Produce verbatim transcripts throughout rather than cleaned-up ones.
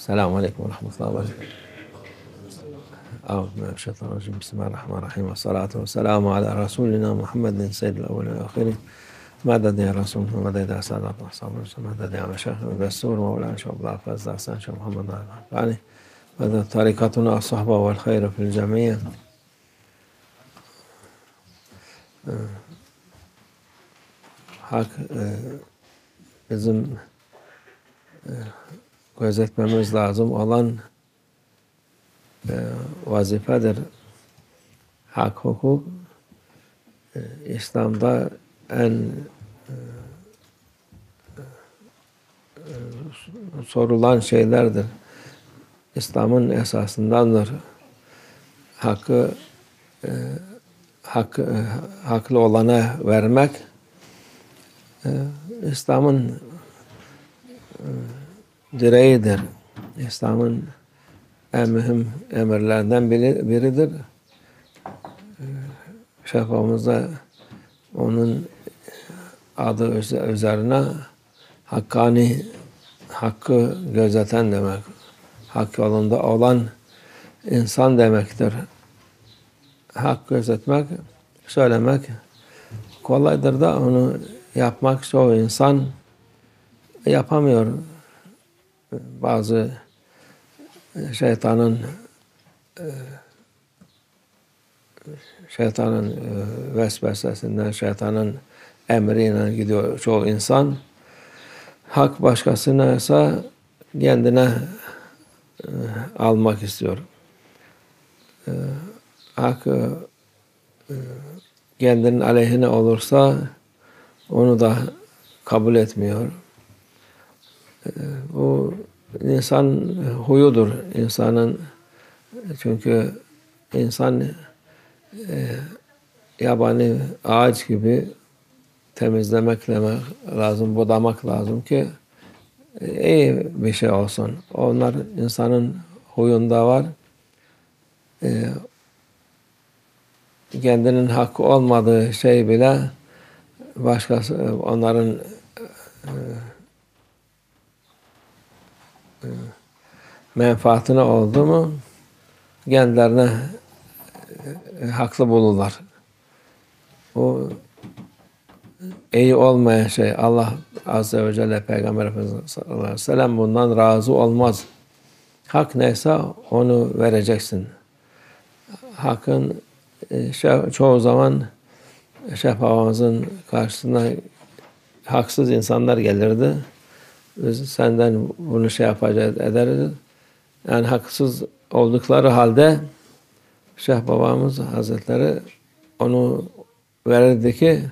Selamun Aleyküm ve Rahmetullah ve Berekatuhu. Euzubillahimineşşeytanirracim. Bismillahirrahmanirrahim. Ve salatu ve selamu ala Resulina Muhammedin seyyidil evvelin ve ahirin. Meded ya Resul, meded ya Sadat, meded ya Meşayih ve Destur, Mevlana Şabla Fazla Hasan Şah Muhammed Ali. Meded tarikatuna as-sahba vel hayra fil cemiyye. Hak bizim gözetmemiz lazım olan vazifedir. Hak, hukuk İslam'da en sorulan şeylerdir. İslam'ın esasındandır. Hakkı hak, haklı olana vermek İslam'ın direğidir. İslam'ın en mühim emirlerden biri, biridir. Şefamızda onun adı üzerine hakkani, hakkı gözeten demek. Hak yolunda olan insan demektir. Hak gözetmek, söylemek kolaydır da onu yapmak çoğu insan yapamıyor. Bazı şeytanın şeytanın vesvesesinden, şeytanın emriyle gidiyor çoğu insan. Hak başkasına ise kendine almak istiyor. Hak kendinin aleyhine olursa onu da kabul etmiyor. Bu insan huyudur. İnsanın çünkü insan e, yabani ağaç gibi temizlemek lazım, budamak lazım ki e, iyi bir şey olsun. Onlar insanın huyunda var. E, kendinin hakkı olmadığı şey bile başkası onların e, e, menfaatine oldu mu kendilerine e, haklı bulurlar. O iyi olmayan şey Allah Azze ve Celle Peygamber Efendimiz sallallahu aleyhi ve sellem bundan razı olmaz. Hak neyse onu vereceksin. Hakkın e, çoğu zaman şefamızın karşısına haksız insanlar gelirdi. Biz senden bunu şey yapacağız, ederiz. Yani haksız oldukları halde Şeyh Babamız Hazretleri onu verirdi ki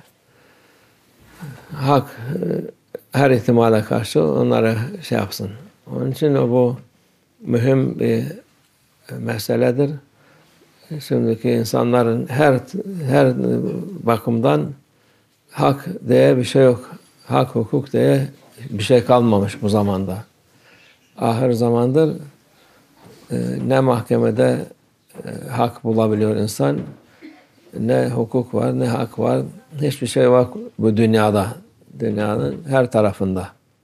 hak her ihtimale karşı onlara şey yapsın. Onun için bu mühim bir meseledir. Şimdiki insanların her her bakımdan hak diye bir şey yok. Hak, hukuk diye bir şey kalmamış bu zamanda. Ahir zamandır ne mahkemede hak bulabiliyor insan, ne hukuk var, ne hak var, hiçbir şey var bu dünyada. Dünyanın her tarafında.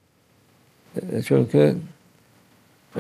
Çünkü e,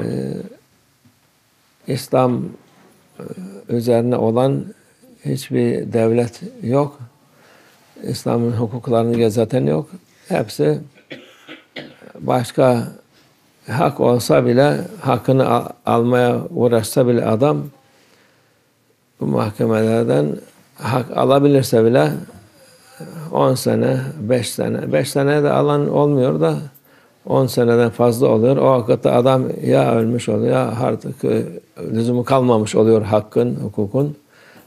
İslam üzerine olan hiçbir devlet yok. İslam'ın hukuklarını gözeten yok. Hepsi başka hak olsa bile, hakkını al almaya uğraşsa bile adam bu mahkemelerden hak alabilirse bile on sene, beş sene, beş sene de alan olmuyor da on seneden fazla oluyor. O vakitte adam ya ölmüş oluyor ya artık lüzumu kalmamış oluyor hakkın, hukukun.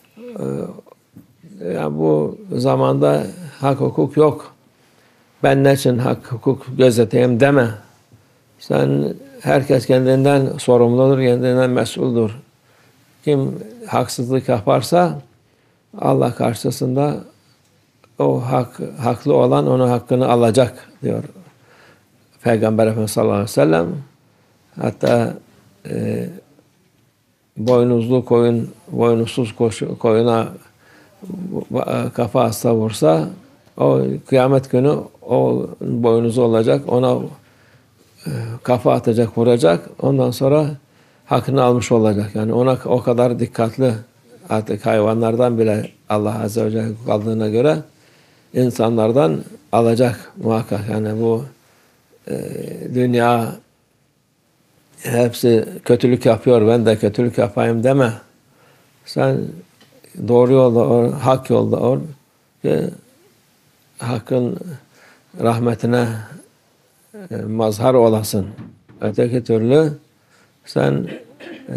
Yani bu zamanda hak, hukuk yok. Ben ne için hak, hukuk gözeteyim deme. Sen herkes kendinden sorumludur, kendinden mesuldür. Kim haksızlık yaparsa Allah karşısında o hak, haklı olan onun hakkını alacak diyor Peygamber Efendimiz sallallahu aleyhi ve sellem. Hatta e, boynuzlu koyun, boynuzsuz koyuna kafa hasta vursa o kıyamet günü o boynuzu olacak, ona kafa atacak, vuracak. Ondan sonra hakkını almış olacak. Yani ona o kadar dikkatli, artık hayvanlardan bile Allah Azze ve Celle kaldığına göre insanlardan alacak muhakkak. Yani bu e, dünya hepsi kötülük yapıyor, ben de kötülük yapayım deme. Sen doğru yolda ol, hak yolda ol ki hakkın rahmetine e, mazhar olasın. Öteki türlü sen e,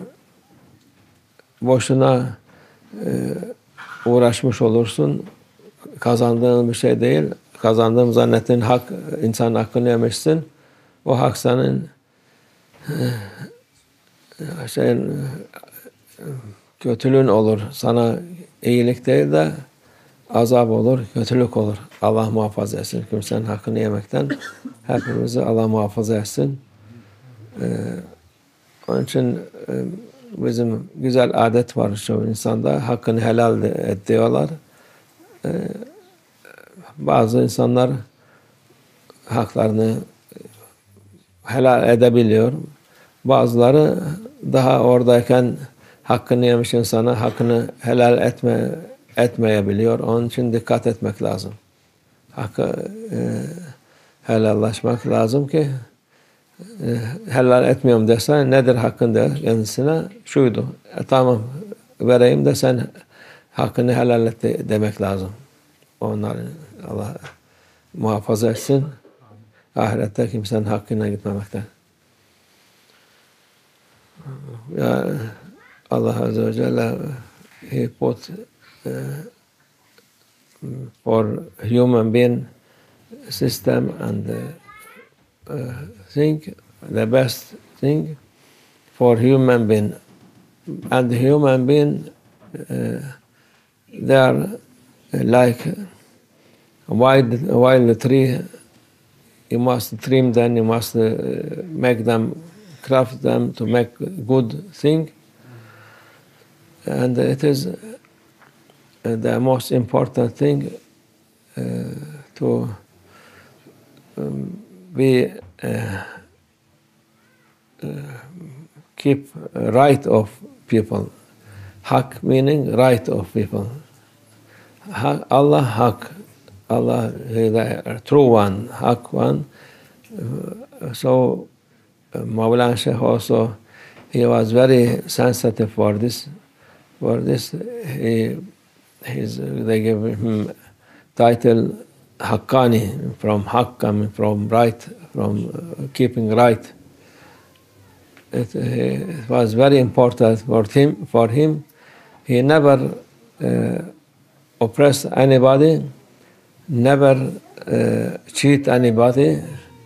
boşuna e, uğraşmış olursun. Kazandığın bir şey değil. Kazandığım zannettiğin hak, insanın hakkını yemişsin. O hak senin e, şeyin kötülüğün olur. Sana iyilik değil de azap olur, kötülük olur. Allah muhafaza etsin. Kimsenin hakkını yemekten hepimizi Allah muhafaza etsin. Ee, onun için e, bizim güzel adet var çoğu insanda. Hakkını helal et diyorlar. Ee, bazı insanlar haklarını helal edebiliyor. Bazıları daha oradayken hakkını yemiş insana hakkını helal etme etmeyebiliyor. Onun için dikkat etmek lazım. Hakkı e, helallaşmak lazım ki e, helal etmiyorum dese nedir hakkın der kendisine şuydu. E, tamam vereyim de sen hakkını helal et de, demek lazım. Onları Allah muhafaza etsin. Ahirette kimsenin hakkına gitmemekten. Ya Allah Azze ve Celle He put uh, for human being system and the uh, thing, the best thing for human being. And the human being, uh, they are like a wild, a wild tree. You must trim them, you must uh, make them, craft them to make good thing. And it is the most important thing uh, to um, be uh, uh, keep right of people. Hak meaning right of people. Hak, Allah Hak. Allah is the true one, Hak one. Uh, so uh, Mawlana Shaykh also, he was very sensitive for this. For this, he, his, they gave him title Haqqani, from Haqq, coming from right, from uh, keeping right. It, it was very important for him. For him, he never uh, oppressed anybody, never uh, cheat anybody,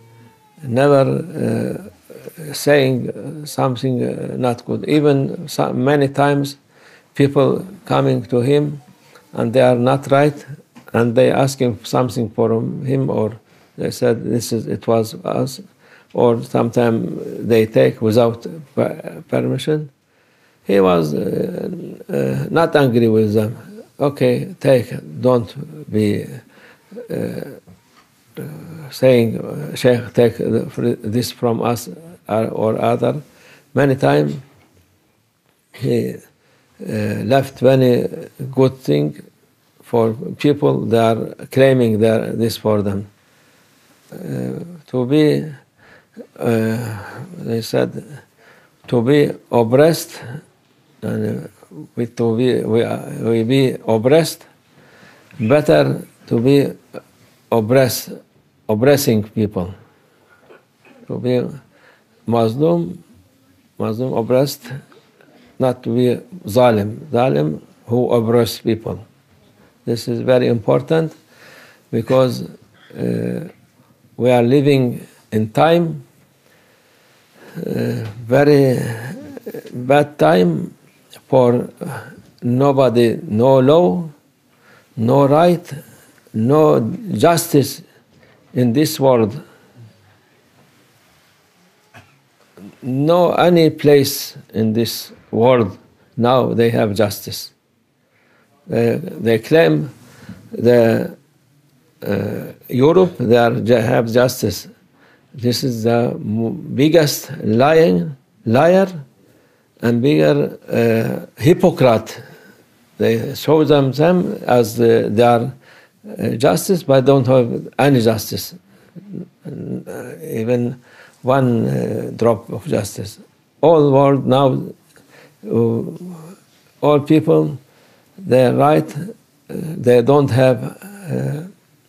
never uh, saying something uh, not good. Even some, many times, people coming to him and they are not right, and they ask him something for him, or they said this is it was us, or sometimes they take without permission. He was uh, uh, not angry with them. Okay, take, don't be uh, uh, saying, Sheikh, take this from us or other. Many times he Uh, left many good thing for people that are claiming that this for them. Uh, to be, uh, they said, to be oppressed, and we to be we, we be oppressed, better to be oppress, oppressing people. To be Muslim, Muslim oppressed. Not to be zalim, zalim who oppress people. This is very important because uh, we are living in time, uh, very bad time for nobody, no law, no right, no justice in this world. No any place in this world now they have justice. They, they claim the uh, Europe they are, have justice. This is the biggest lying, liar and bigger uh, hypocrite. They show them, them as uh, they are uh, justice, but don't have any justice, uh, even one uh, drop of justice. All world now, uh, all people, they are right. Uh, they don't have. Uh,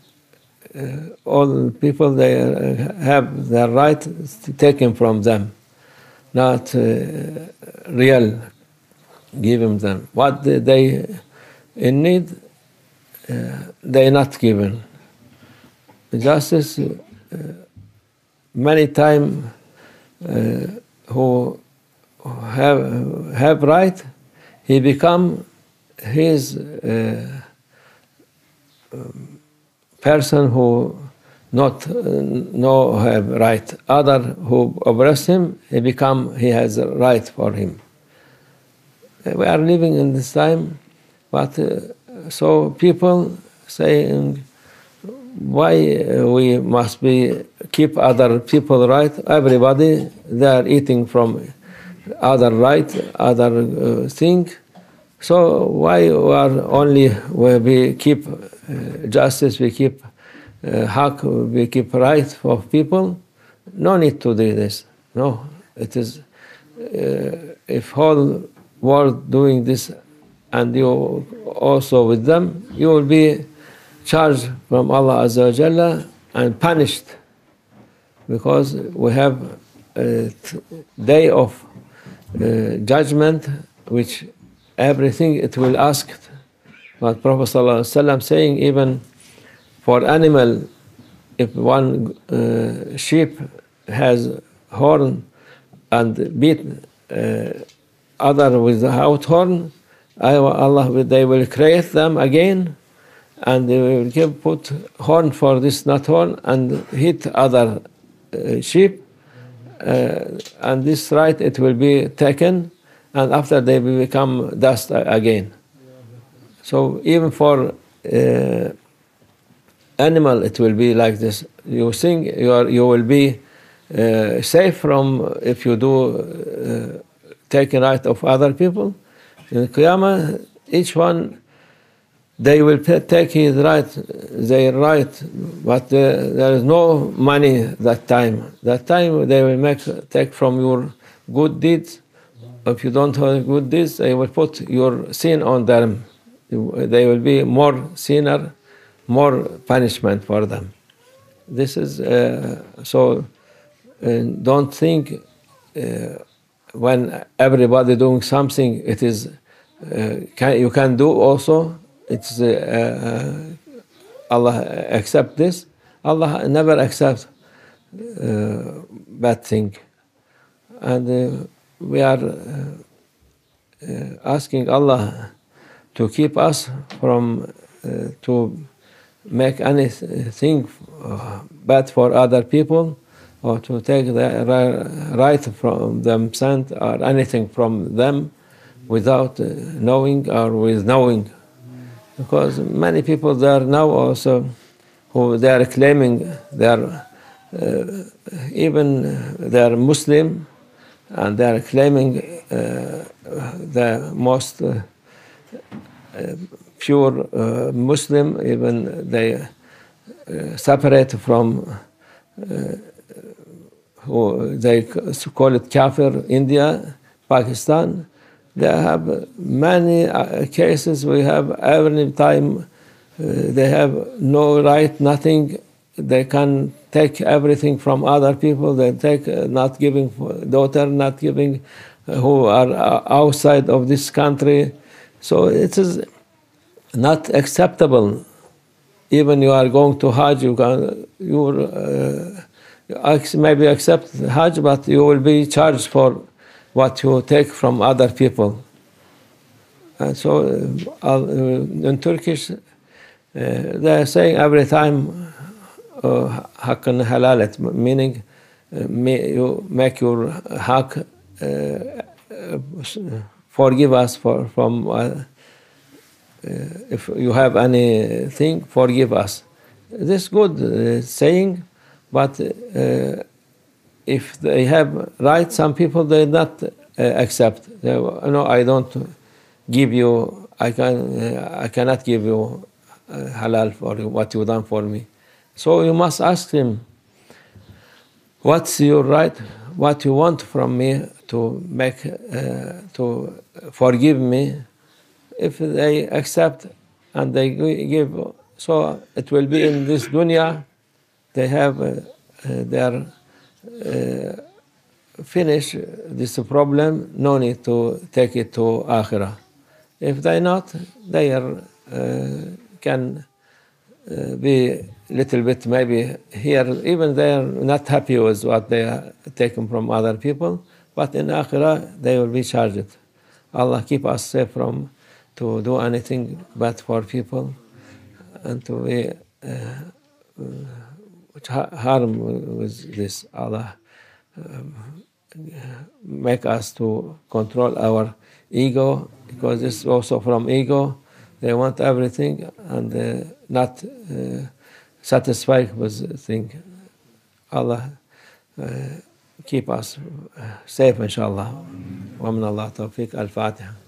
uh, all people they uh, have their right taken from them, not uh, real given them. What they in need, uh, they not given. Justice, uh, many times, uh, who have have right, he become his uh, um, person who not uh, no have right. Other who oppress him, he become he has a right for him. We are living in this time, but uh, so people saying why we must be keep other people right. Everybody they are eating from other right, other uh, thing. So why we are only we we keep uh, justice, we keep uh, haq, we keep right for people? No need to do this. No, it is uh, if whole world doing this, and you also with them, you will be charged from Allah Azza wa Jalla and punished, because we have a day of uh, judgment, which everything it will ask. But Prophet ﷺ saying, even for animal, if one uh, sheep has horn and beat uh, other without horn, Allah they will create them again, and they will give, put horn for this not horn and hit other uh, sheep, uh, and this right it will be taken, and after they will become dust again. So even for uh, animal it will be like this. You think you are you will be uh, safe from if you do uh, taking right of other people. In Qiyamah, each one they will take his right, their right, but uh, there is no money that time. That time they will make take from your good deeds. If you don't have good deeds, they will put your sin on them. They will be more sinner, more punishment for them. This is uh, so. Uh, don't think uh, when everybody doing something, it is uh, can, you can do also. It's uh, uh, Allah accept this. Allah never accepts uh, bad thing, and uh, we are uh, uh, asking Allah to keep us from uh, to make anything uh, bad for other people, or to take the right from them, sent or anything from them without uh, knowing or with knowing. Because many people there now also who they are claiming they are uh, even they are Muslim, and they are claiming uh, the most uh, uh, pure uh, Muslim, even they uh, separate from uh, who they call it Kafir, India, Pakistan. They have many cases. We have every time uh, they have no right, nothing. They can take everything from other people. They take uh, not giving daughter, not giving uh, who are outside of this country. So it is not acceptable. Even you are going to Hajj, you can you uh, maybe accept Hajj, but you will be charged for what you take from other people. And so uh, in Turkish, uh, they are saying every time haqqan halalet, meaning uh, you make your haq, uh, forgive us for, from, uh, uh, if you have anything, forgive us. This is good uh, saying, but uh, if they have right, some people they not uh, accept. They, no, I don't give you. I can. Uh, I cannot give you uh, halal for what you done for me. So you must ask him, what's your right? What you want from me to make uh, to forgive me? If they accept and they give, so it will be in this dunya. They have uh, uh, their uh, finish this problem. No need to take it to akhirah. If they not, they are, uh, can uh, be little bit maybe here. Even they are not happy with what they are taken from other people. But in akhirah, they will be charged. Allah keep us safe from to do anything bad for people and to be uh, harm with this. Allah um, make us to control our ego, because this is also from ego. They want everything and uh, not uh, satisfied with the thing. Allah uh, keep us safe, inshallah. Wa min Allah tawfiq. Al-Fatiha.